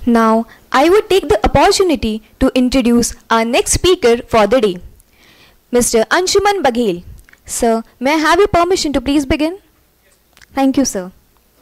Now, I would take the opportunity to introduce our next speaker for the day, Mr. Anshuman Baghel. Sir, may I have your permission to please begin? Thank you, sir.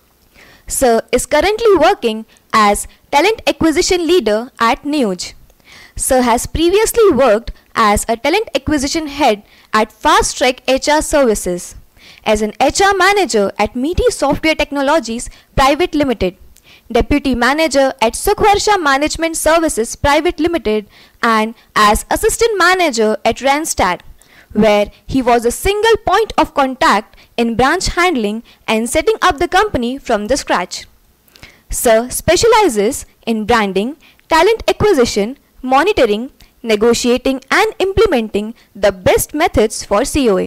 Sir is currently working as Talent Acquisition Leader at Neoj. Sir has previously worked as a Talent Acquisition Head at Fast Track HR Services, as an HR Manager at Meaty Software Technologies Private Limited, Deputy Manager at Sukhvarsha Management Services Private Limited, and as Assistant Manager at Randstad, where he was a single point of contact in branch handling and setting up the company from the scratch. Sir specializes in branding, talent acquisition, monitoring, negotiating and implementing the best methods for COA.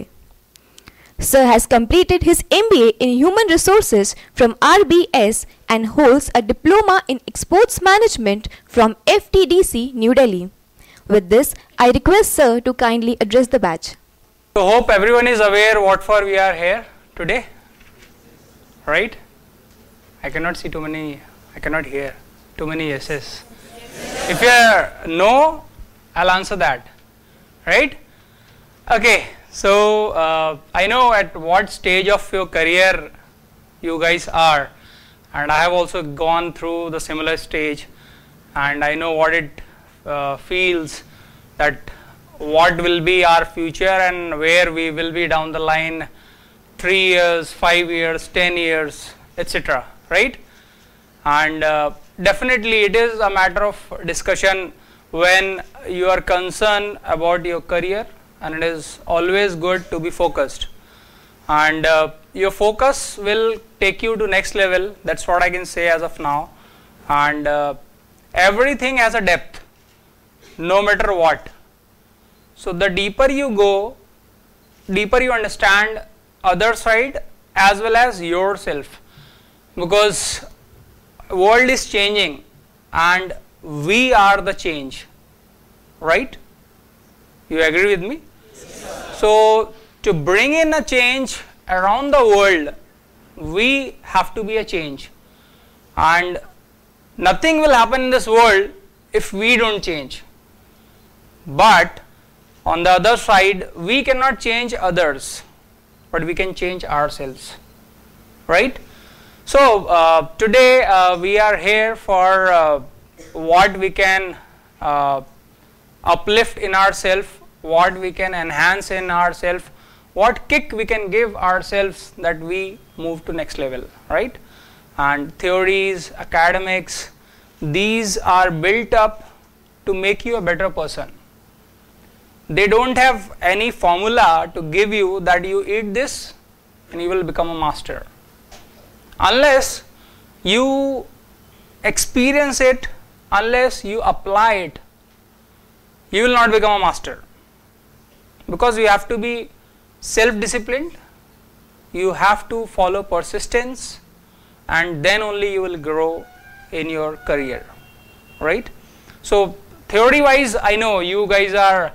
Sir has completed his MBA in Human Resources from RBS and holds a diploma in Exports Management from FTDC, New Delhi. With this, I request Sir to kindly address the batch. So hope everyone is aware what for we are here today, right? I cannot see too many, I cannot hear too many yeses. If you are no, I'll answer that, right? Okay, so I know at what stage of your career you guys are, and I have also gone through the similar stage, and I know what it feels, that what will be our future and where we will be down the line 3 years, 5 years, 10 years, etc. right? And definitely it is a matter of discussion when you are concerned about your career, and it is always good to be focused, and your focus will take you to next level. That's what I can say as of now. And everything has a depth, no matter what. So the deeper you go, deeper you understand other side as well as yourself, because world is changing and we are the change, right? You agree with me? Yes. So to bring in a change around the world, we have to be a change, and nothing will happen in this world if we don't change. But on the other side, we cannot change others, but we can change ourselves, right? So today we are here for what we can uplift in ourselves, what we can enhance in ourselves, what kick we can give ourselves that we move to next level, right? And theories, academics, these are built up to make you a better person. They don't have any formula to give you that you eat this and you will become a master. Unless you experience it, unless you apply it, you will not become a master. Because you have to be self-disciplined, you have to follow persistence, and then only you will grow in your career, right? So theory wise, I know you guys are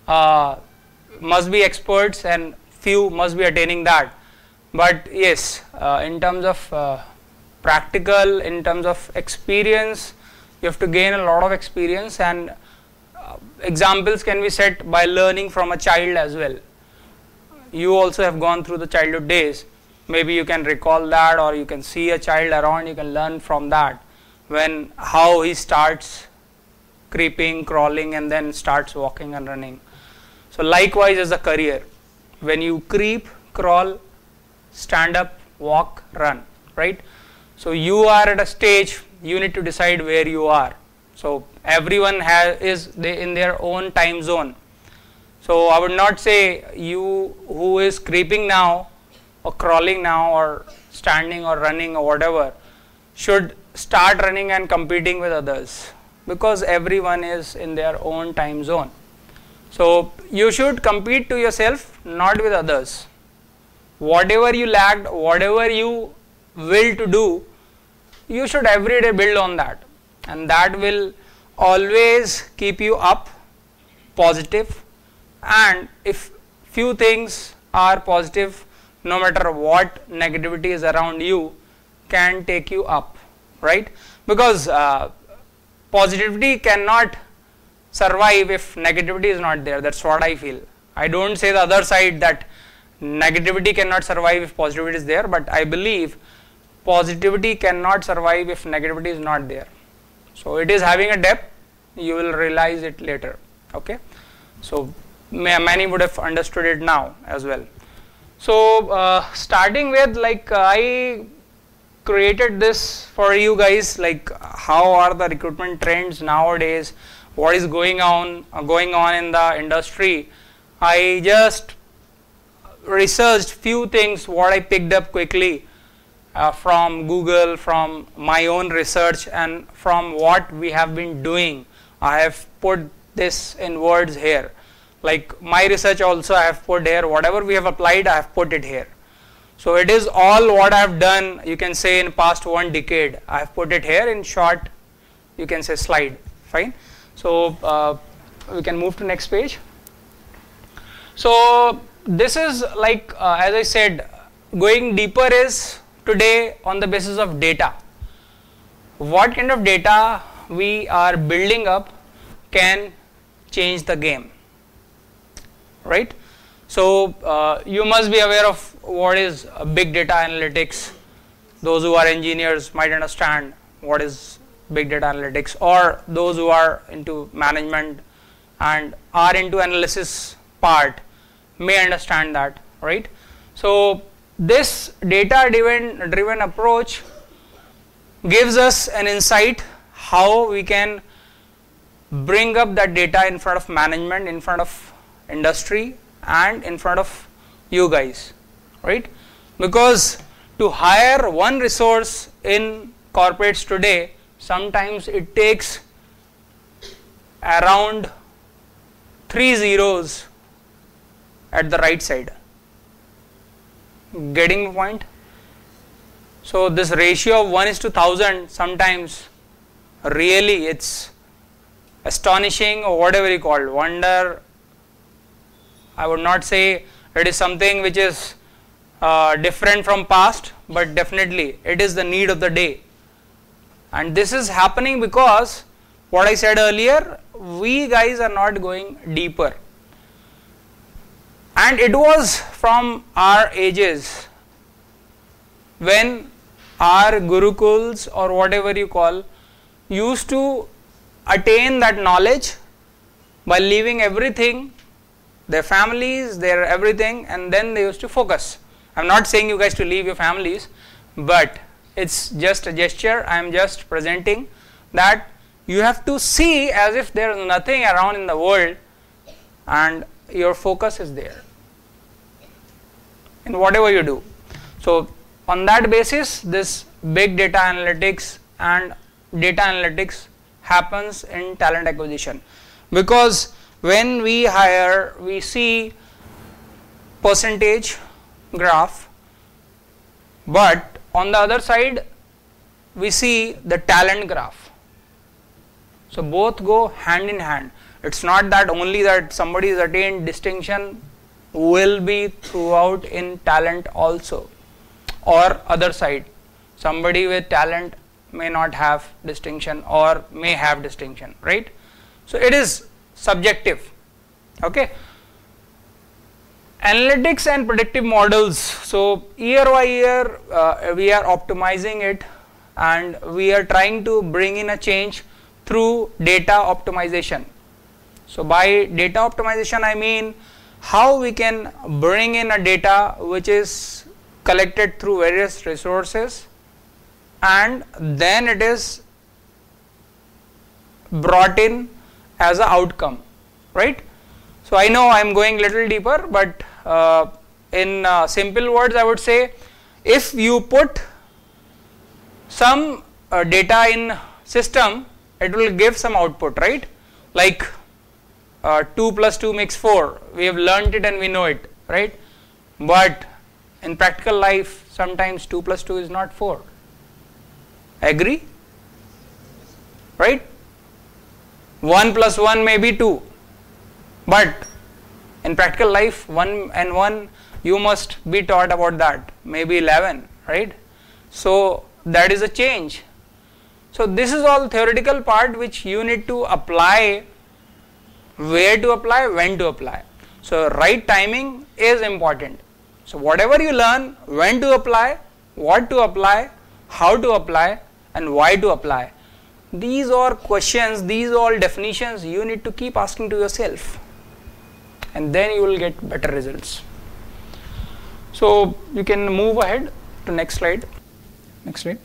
must be experts and few must be attaining that, but yes, in terms of practical, in terms of experience, you have to gain a lot of experience, and examples can be set by learning from a child as well. You also have gone through the childhood days, maybe you can recall that, or you can see a child around, you can learn from that, when how he starts creeping, crawling, and then starts walking and running. So likewise as a career, when you creep, crawl, stand up, walk, run, right? So you are at a stage, you need to decide where you are. So everyone is in their own time zone. So I would not say you who is creeping now or crawling now or standing or running or whatever should start running and competing with others, because everyone is in their own time zone. So you should compete to yourself, not with others. Whatever you lacked, whatever you will to do, you should every day build on that, and that will always keep you up, positive. And if few things are positive, no matter what negativity is around you, can take you up, right? Because positivity cannot survive if negativity is not there. That's what I feel. I don't say the other side that negativity cannot survive if positivity is there, but I believe positivity cannot survive if negativity is not there. So it is having a depth, you will realize it later. Okay, so many would have understood it now as well. So starting with, like, I created this for you guys, like how are the recruitment trends nowadays, what is going on in the industry. I just researched few things what I picked up quickly from Google, from my own research, and from what we have been doing. I have put this in words here. Like my research also I have put here, whatever we have applied I have put it here. So it is all what I have done, you can say, in past 1 decade. I have put it here in short, you can say, slide. Fine. So we can move to next page. So this is like, as I said, going deeper is today on the basis of data. What kind of data we are building up can change the game, right? So you must be aware of what is big data analytics. Those who are engineers might understand what is big data analytics, or those who are into management and are into analysis part may understand that, right? So this data driven approach gives us an insight how we can bring up that data in front of management, in front of industry, and in front of you guys, right? Because to hire one resource in corporates today, sometimes it takes around 3 zeros at the right side. Getting the point? So this ratio of 1:1000 sometimes really it's astonishing, or whatever you call it, wonder. I would not say it is something which is different from past, but definitely it is the need of the day. And this is happening because what I said earlier, we guys are not going deeper. And it was from our ages when our gurukuls, or whatever you call, used to attain that knowledge by leaving everything, their families, their everything, and then they used to focus. I am not saying you guys to leave your families, but it's just a gesture. I am just presenting that you have to see as if there is nothing around in the world and your focus is there in whatever you do. So on that basis, this big data analytics and data analytics happens in talent acquisition, because when we hire, we see percentage graph, but on the other side we see the talent graph. So both go hand in hand. It's not that only that somebody has attained distinction will be throughout in talent also, or other side, somebody with talent may not have distinction or may have distinction, right? So it is subjective. Okay. Analytics and predictive models. So year by year we are optimizing it, and we are trying to bring in a change through data optimization. So by data optimization I mean how we can bring in a data which is collected through various resources, and then it is brought in as an outcome, right? So I know I am going little deeper, but in simple words I would say, if you put some data in system, it will give some output, right? Like 2 plus 2 makes 4, we have learnt it and we know it, right? But in practical life sometimes 2 plus 2 is not 4. Agree? Right? 1 plus 1 may be 2, but in practical life 1 and 1 you must be taught about that, maybe 11, right? So that is a change. So this is all theoretical part which you need to apply, where to apply, when to apply. So right timing is important. So whatever you learn, when to apply, what to apply, how to apply, and why to apply. These are questions, these are definitions you need to keep asking to yourself, and then you will get better results. So you can move ahead to next slide. Next slide.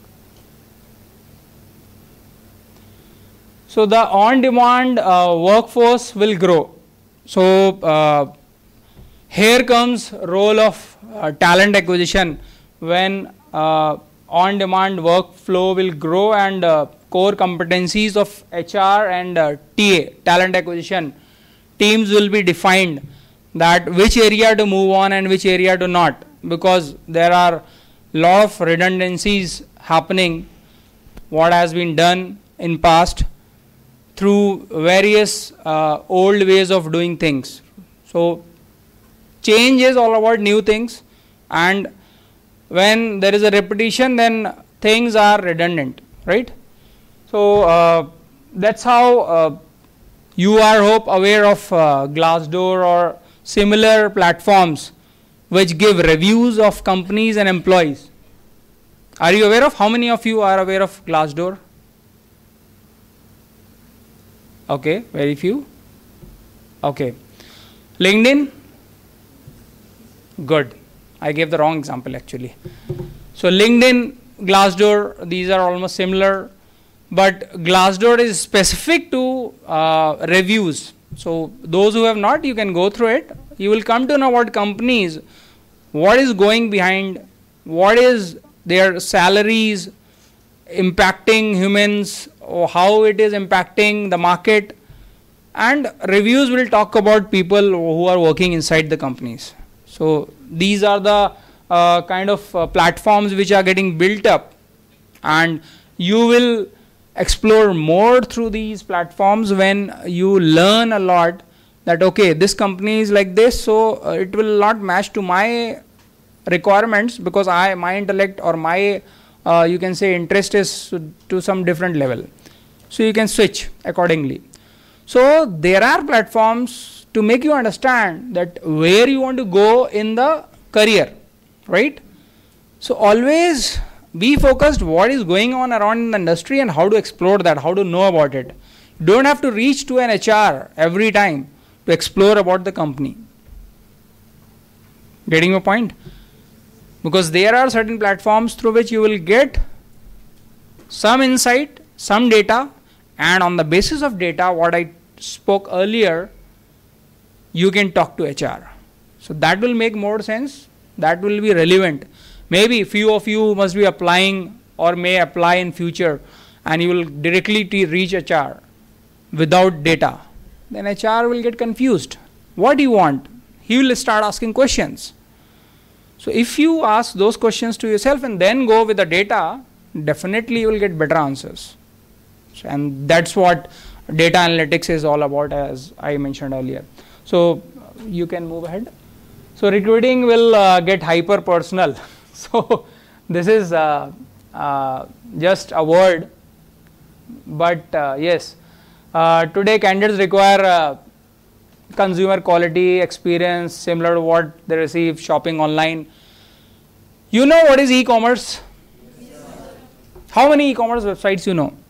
So the on-demand workforce will grow. So here comes role of talent acquisition when on-demand workflow will grow, and core competencies of HR and TA, talent acquisition, teams will be defined, that which area to move on and which area to not, because there are lot of redundancies happening what has been done in past through various old ways of doing things. So change is all about new things, and when there is a repetition, then things are redundant, right? So that's how you are, hope, aware of Glassdoor or similar platforms which give reviews of companies and employees. Are you aware of? How many of you are aware of Glassdoor? Okay, very few. Okay. LinkedIn? Good. I gave the wrong example actually. So LinkedIn, Glassdoor, these are almost similar, but Glassdoor is specific to reviews. So those who have not, you can go through it. You will come to know what companies, what is going behind, what is their salaries impacting humans, or how it is impacting the market, and reviews will talk about people who are working inside the companies. So these are the kind of platforms which are getting built up, and you will explore more through these platforms when you learn a lot that okay, this company is like this, so it will not match to my requirements because my intellect or my you can say interest is to some different level. So you can switch accordingly. So there are platforms to make you understand that where you want to go in the career, right? So always be focused what is going on around in the industry and how to explore that, how to know about it. You don't have to reach to an HR every time to explore about the company. Getting your point? Because there are certain platforms through which you will get some insight, some data, and on the basis of data, what I spoke earlier, you can talk to HR. So that will make more sense, that will be relevant. Maybe few of you must be applying or may apply in future, and you will directly reach HR without data. Then HR will get confused. What do you want? He will start asking questions. So if you ask those questions to yourself and then go with the data, definitely you will get better answers. So, and that's what data analytics is all about, as I mentioned earlier. So you can move ahead. So recruiting will get hyper personal. So this is just a word, but yes, today candidates require consumer quality experience similar to what they receive shopping online. You know what is e-commerce? How many e-commerce websites you know?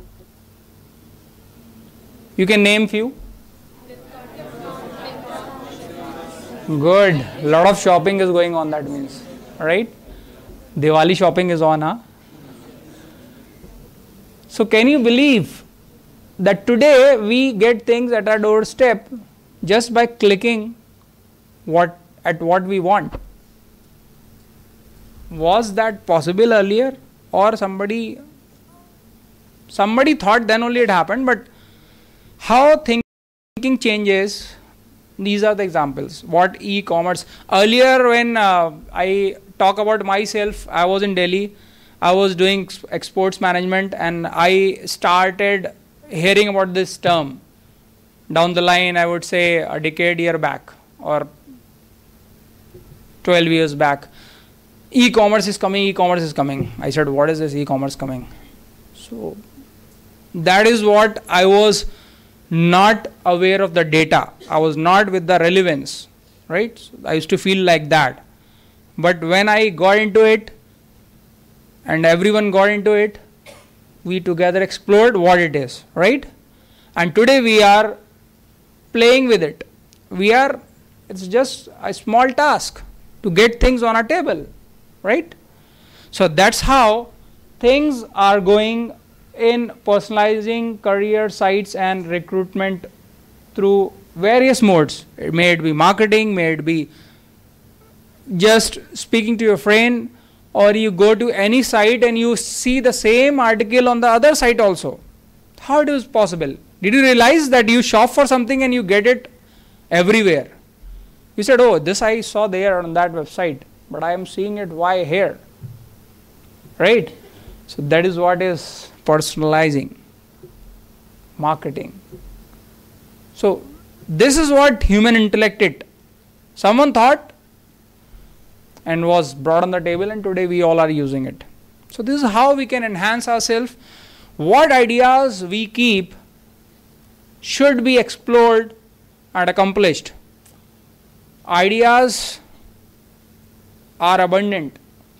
You can name few. Good. A lot of shopping is going on, that means, right? Diwali shopping is on, huh? So can you believe that today we get things at our doorstep just by clicking what we want? Was that possible earlier, or somebody thought then only it happened? But how thinking changes, these are the examples. What e-commerce, earlier when I talk about myself, I was in Delhi, I was doing exports management, and I started hearing about this term down the line, I would say a decade back or 12 years back. E-commerce is coming, e-commerce is coming. I said, what is this e-commerce coming? So That is what I was not aware of the data. I was not with the relevance, right? So I used to feel like that. But when I got into it and everyone got into it, we together explored what it is, right? And today we are playing with it. It's just a small task to get things on a table, right? So that's how things are going in personalizing career sites and recruitment through various modes. May it be marketing, may it be just speaking to your friend, or you go to any site and you see the same article on the other site also. How it is possible? Did you realize that you shop for something and you get it everywhere? You said, oh, this I saw there on that website, but I am seeing it why here? Right? So that is what is personalizing, marketing. So this is what human intellect is. Someone thought and was brought on the table, and today we all are using it. So this is how we can enhance ourselves. What ideas we keep should be explored and accomplished. Ideas are abundant.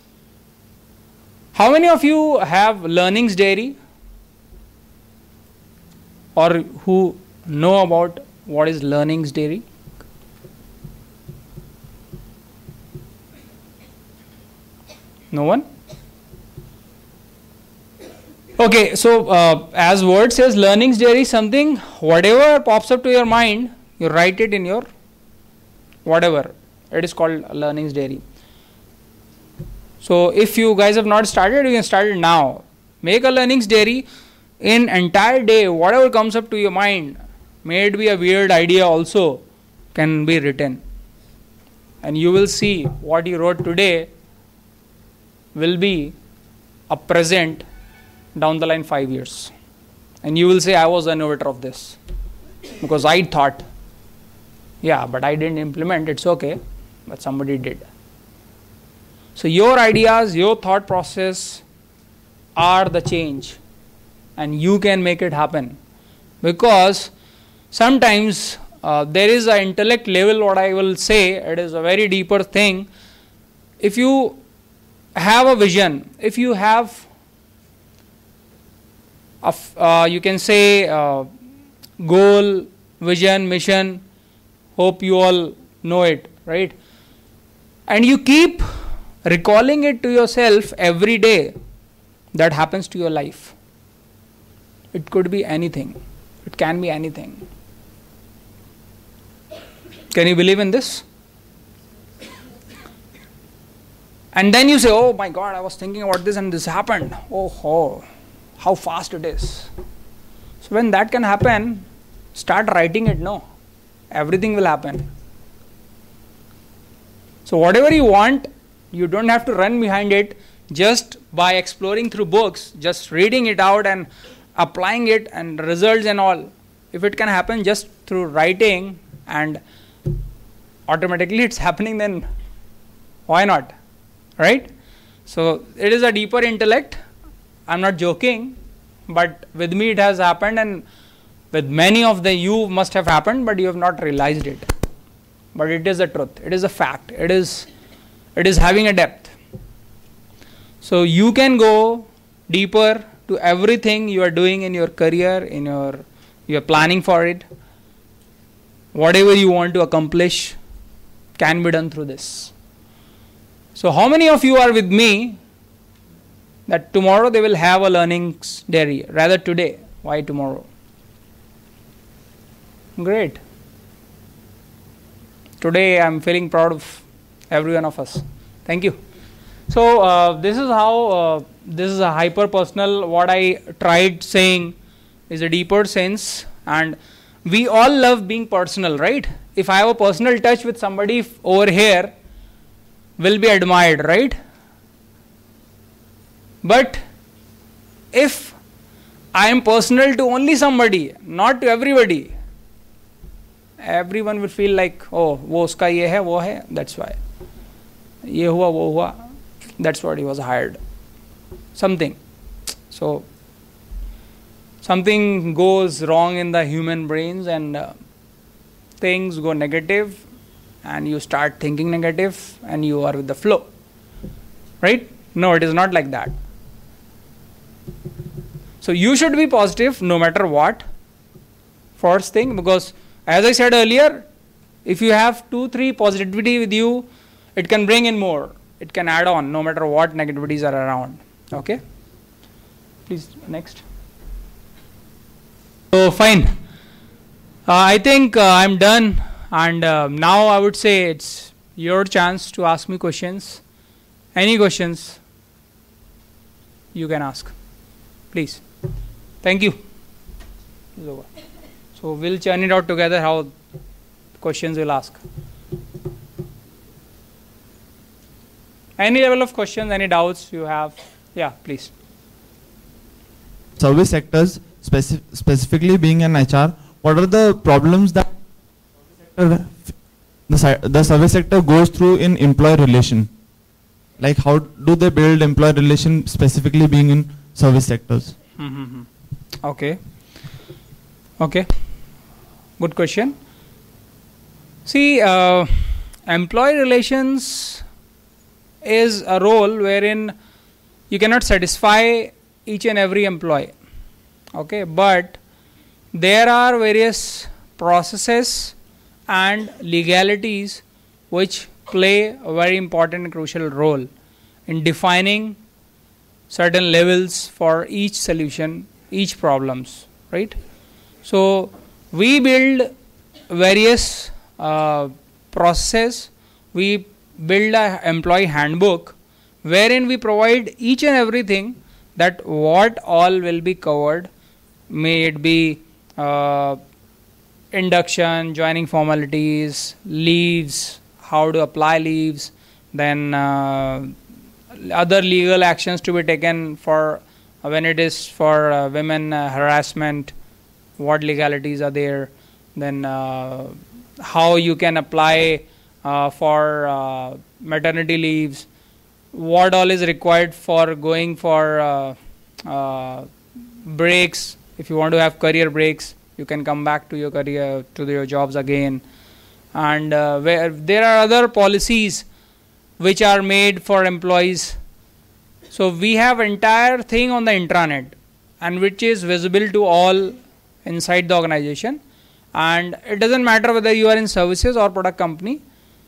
How many of you have Learnings Diary, or who know about what is Learnings Diary? No one? Okay, so as word says, Learnings Diary, something, whatever pops up to your mind, you write it in your whatever. It is called Learnings Diary. So if you guys have not started, you can start it now. Make a Learnings Diary. In entire day, whatever comes up to your mind, may it be a weird idea also, can be written. And you will see what you wrote today will be a present down the line 5 years. And you will say, I was the innovator of this. Because I thought, yeah, but I didn't implement, it's okay. But somebody did. So your ideas, your thought process are the change. And you can make it happen. Because sometimes there is an intellect level, what I will say, it is a very deeper thing. If you have a vision, if you have you can say goal, vision, mission, hope you all know it, right? And you keep recalling it to yourself every day, that happens to your life. It could be anything. It can be anything. Can you believe in this? And then you say, oh my God, I was thinking about this and this happened. Oh, how fast it is. So when that can happen, start writing it, no. Everything will happen. So whatever you want, you don't have to run behind it just by exploring through books, just reading it out and applying it and results and all. If it can happen just through writing and automatically it's happening, then why not? Right? So it is a deeper intellect. I'm not joking, but with me it has happened, and with many of you must have happened, but you have not realized it. But it is a truth. It is a fact. It is having a depth. So you can go deeper to everything you are doing in your career, you are planning for it. Whatever you want to accomplish can be done through this. So how many of you are with me that tomorrow they will have a Learnings Diary, rather today? Why tomorrow? Great. Today I am feeling proud of every one of us. Thank you. So this is how, this is a hyper personal, what I tried saying is a deeper sense, and we all love being personal, right? If I have a personal touch with somebody over here, will be admired, right? But if I am personal to only somebody, not to everybody, everyone will feel like, oh, wo uska ye hai, wo hai, that's why. Ye hua, wo hua, that's what he was hired. Something. So something goes wrong in the human brains and things go negative and you start thinking negative and you are with the flow, right? No, it is not like that. So you should be positive no matter what, first thing, because as I said earlier, if you have 2-3 positivity with you, it can bring in more, it can add on no matter what negativities are around. Okay, please next. So fine, I think I'm done, and now I would say it's your chance to ask me questions. Any questions you can ask, please. Thank you. So we'll churn it out together how questions we'll ask. Any level of questions, any doubts you have? Yeah, please. Service sectors, specifically being an HR, what are the problems that the service sector goes through in employee relation? Like how do they build employee relation, specifically being in service sectors? Okay. Okay. Good question. See, employee relations is a role wherein you cannot satisfy each and every employee. Okay, but there are various processes and legalities which play a very important and crucial role in defining certain levels for each solution, each problems, right? So we build various processes. We build an employee handbook wherein we provide each and everything that what all will be covered, may it be induction, joining formalities, leaves, how to apply leaves, then other legal actions to be taken for when it is for women harassment, what legalities are there, then how you can apply for maternity leaves, what all is required for going for breaks. If you want to have career breaks, you can come back to your career, to your jobs again. And where there are other policies which are made for employees. So we have entire thing on the intranet, and which is visible to all inside the organization. And it doesn't matter whether you are in services or product company.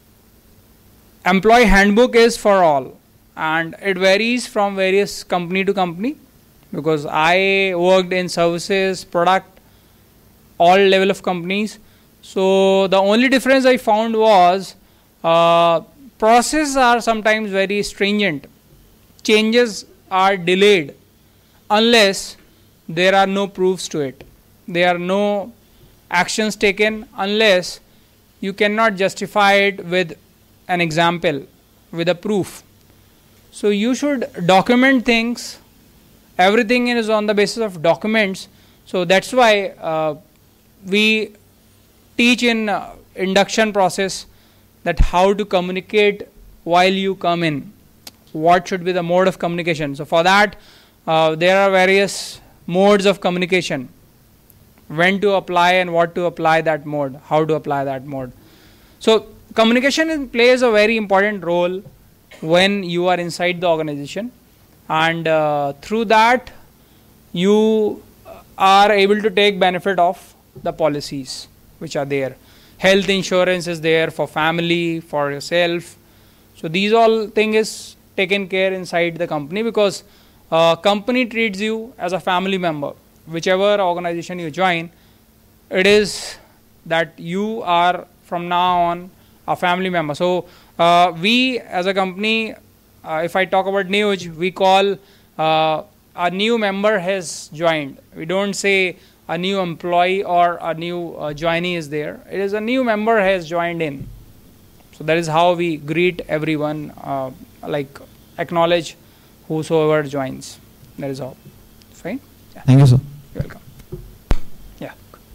Employee handbook is for all, and it varies from various company to company, because I worked in services, product, all level of companies. So the only difference I found was processes are sometimes very stringent. Changes are delayed unless there are no proofs to it. There are no actions taken unless you cannot justify it with an example, with a proof. So you should document things. Everything is on the basis of documents. So that's why we teach in induction process that how to communicate while you come in. What should be the mode of communication? So for that, there are various modes of communication. When to apply and what to apply that mode, how to apply that mode. So communication plays a very important role when you are inside the organization, and through that you are able to take benefit of the policies which are there. Health insurance is there for family, for yourself. So these all things is taken care inside the company, because company treats you as a family member. Whichever organization you join, it is that you are from now on a family member. So we as a company, if I talk about Neoj, we call a new member has joined. We don't say a new employee or a new joinee is there. It is a new member has joined in. So that is how we greet everyone, like acknowledge whosoever joins. That is all. Fine? Yeah. Thank you, sir. You're welcome. Yeah.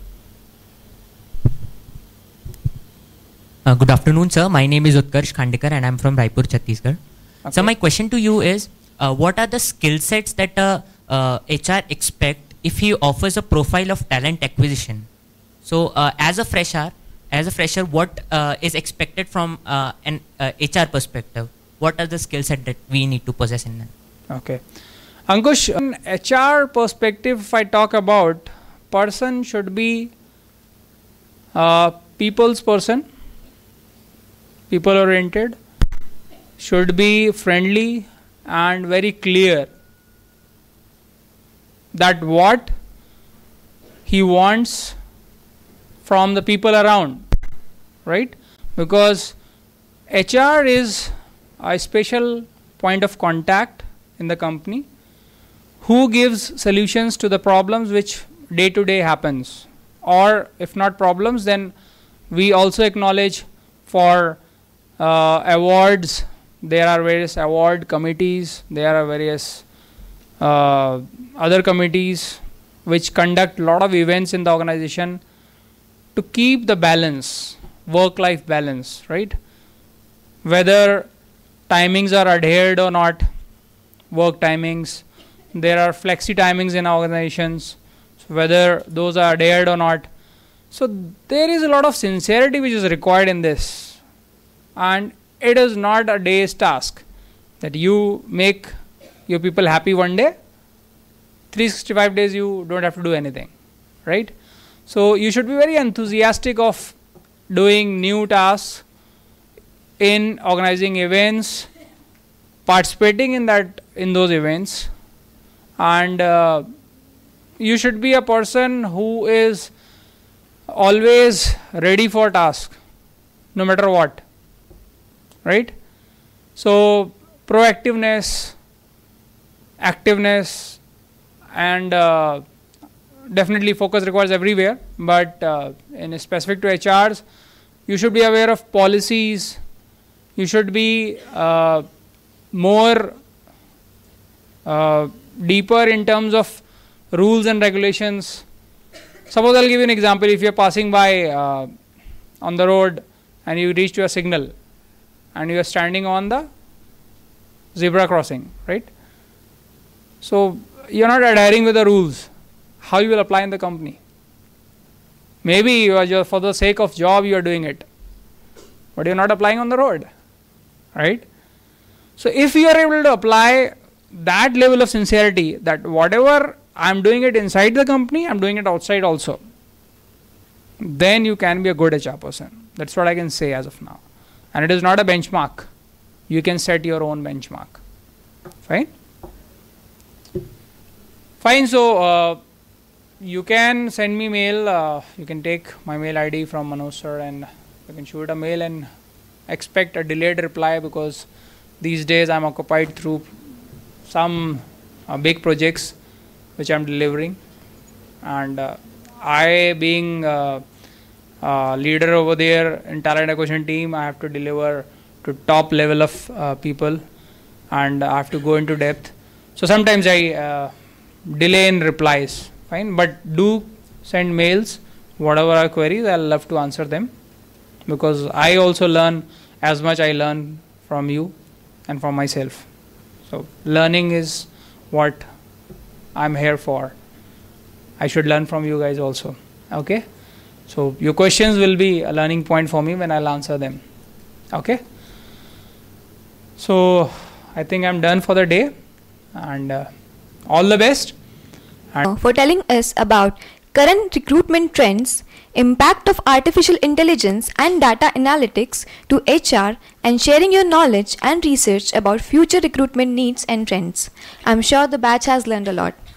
Good afternoon, sir. My name is Utkarsh Khandekar and I'm from Raipur, Chhattisgarh. Okay. So my question to you is, what are the skill sets that HR expect if he offers a profile of talent acquisition, so as a fresher, what is expected from an HR perspective? What are the skill set that we need to possess in that? Okay. Ankush, in HR perspective, if I talk about, person should be people's person, people oriented, should be friendly and very clear that what he wants from the people around, right? Because HR is a special point of contact in the company who gives solutions to the problems which day to day happens, or if not problems, then we also acknowledge for awards. There are various award committees, there are various other committees which conduct a lot of events in the organization to keep the balance, work-life balance, right? Whether timings are adhered or not, work timings, there are flexi timings in organizations, so whether those are adhered or not. So there is a lot of sincerity which is required in this, and it is not a day's task that you make your people happy one day, 365 days you don't have to do anything, right? So you should be very enthusiastic of doing new tasks, in organizing events, participating in those events, and you should be a person who is always ready for task, no matter what, right? So proactiveness, activeness, and definitely focus requires everywhere, but in specific to HRs, you should be aware of policies, you should be more deeper in terms of rules and regulations. Suppose I'll give you an example. If you're passing by on the road and you reach to a signal and you are standing on the zebra crossing, right? So you're not adhering with the rules. How you will apply in the company? Maybe you are just for the sake of job you are doing it, but you're not applying on the road, right? So if you are able to apply that level of sincerity, that whatever I'm doing it inside the company, I'm doing it outside also, then you can be a good HR person. That's what I can say as of now. And it is not a benchmark. You can set your own benchmark. Fine? Fine. So you can send me mail. You can take my mail ID from Manoj sir and you can shoot a mail and expect a delayed reply, because these days I'm occupied through some big projects which I'm delivering, and I being leader over there in talent acquisition team, I have to deliver to top level of people, and I have to go into depth. So sometimes I delay in replies. Fine, but do send mails, whatever are queries, I'll love to answer them, because I also learn as much I learn from you and from myself. So learning is what I'm here for. I should learn from you guys also. Okay? So your questions will be a learning point for me when I'll answer them. Okay? So I think I'm done for the day, and all the best. And for telling us about current recruitment trends, impact of artificial intelligence and data analytics to HR, and sharing your knowledge and research about future recruitment needs and trends. I'm sure the batch has learned a lot.